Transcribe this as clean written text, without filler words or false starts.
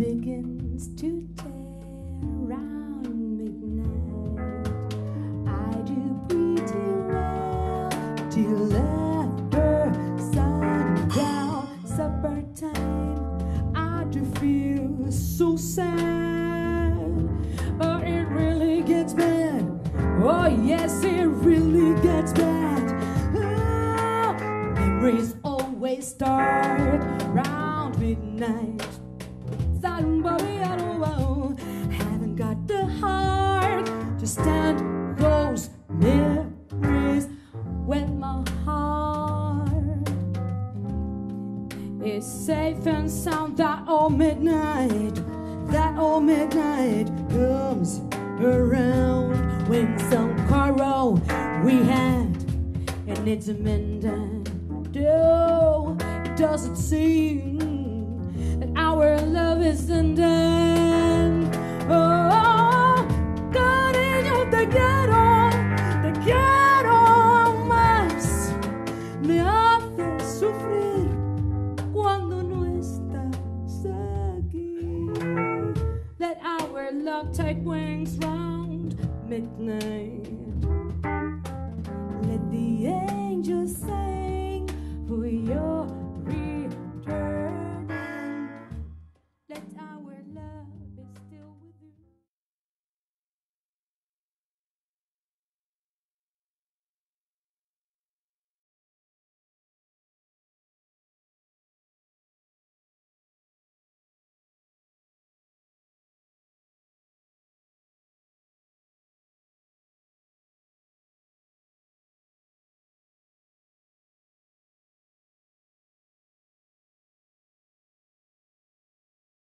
begins to tear around midnight. I do pretty well till after sundown, supper time. I do feel so sad, but it really gets bad. Oh yes, it really gets bad. Oh, memories always start round midnight. Somebody I don't know, haven't got the heart to stand those memories with my heart. It's safe and sound that old midnight. That old midnight comes around when some quarrel we had and it's a mending. Oh, it doesn't seem that our love is undone.